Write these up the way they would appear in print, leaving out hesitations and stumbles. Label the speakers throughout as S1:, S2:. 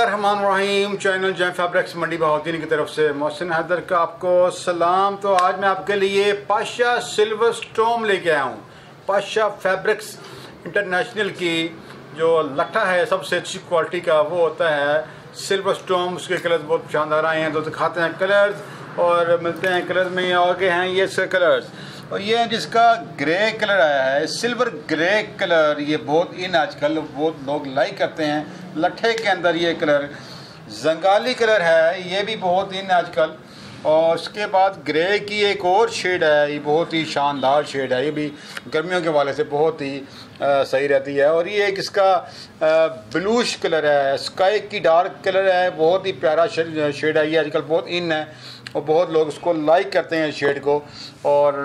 S1: बिस्मिल्लाहिर्रहमानिर्रहीम। Channel Jam fabrics Mandi Bahauddin की तरफ से मोहसिन हैदर का आपको सलाम। तो आज मैं आपके लिए पाशा सिल्वर स्टोम लेके आया हूँ। पाशा फैब्रिक्स इंटरनेशनल की जो लट्ठा है सबसे अच्छी क्वालिटी का वो होता है सिल्वर स्टोम। उसके कलर्स बहुत शानदार आए हैं, तो दिखाते हैं कलर्स और मिलते हैं कलर्स में। आगे हैं ये कलर्स और ये जिसका ग्रे कलर आया है, सिल्वर ग्रे कलर, ये बहुत इन आजकल बहुत लोग लाइक करते हैं। लट्ठे के अंदर ये कलर जंगाली कलर है, ये भी बहुत इन आजकल। और उसके बाद ग्रे की एक और शेड है, ये बहुत ही शानदार शेड है, ये भी गर्मियों के वाले से बहुत ही सही रहती है। और ये एक इसका ब्लूश कलर है, स्काई की डार्क कलर है, बहुत ही प्यारा शेड है। ये आजकल बहुत इन है और बहुत लोग उसको लाइक करते हैं शेड को। और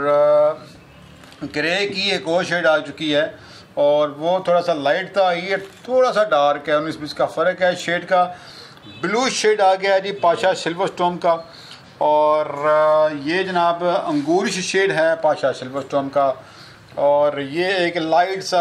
S1: ग्रे की एक और शेड आ चुकी है और वो थोड़ा सा लाइट था, ये थोड़ा सा डार्क है, 19-20 का फ़र्क है शेड का। ब्लू शेड आ गया है जी पाशा सिल्वर स्टोम का। और ये जनाब अंगूरिश शेड है पाशा सिल्वर स्टोम का। और ये एक लाइट सा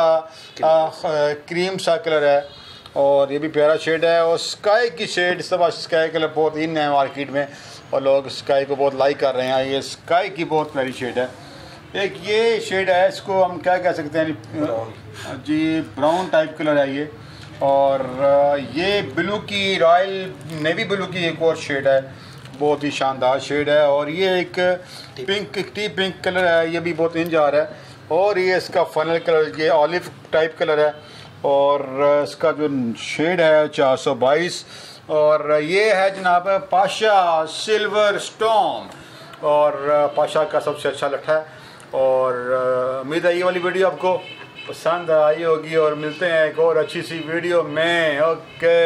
S1: क्रीम सा कलर है और ये भी प्यारा शेड है। और स्काई की शेड, सब स्काई कलर बहुत इन है मार्केट में और लोग स्काई को बहुत लाइक कर रहे हैं। ये स्काई की बहुत प्यारी शेड है। एक ये शेड है, इसको हम क्या कह सकते हैं जी, ब्राउन टाइप कलर है ये। और ये ब्लू की, रॉयल नेवी ब्लू की एक और शेड है, बहुत ही शानदार शेड है। और ये एक टी पिंक कलर है, ये भी बहुत इन जा रहा है। और ये इसका फनल कलर, ये ऑलिव टाइप कलर है। और इसका जो शेड है 422। और ये है जनाब पाशा सिल्वर स्टोम और पाशा का सबसे अच्छा लट्ठा है। और उम्मीद है ये वाली वीडियो आपको पसंद आई होगी और मिलते हैं एक और अच्छी सी वीडियो में। ओके,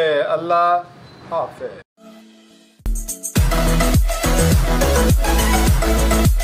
S1: अल्लाह हाफ़िज़।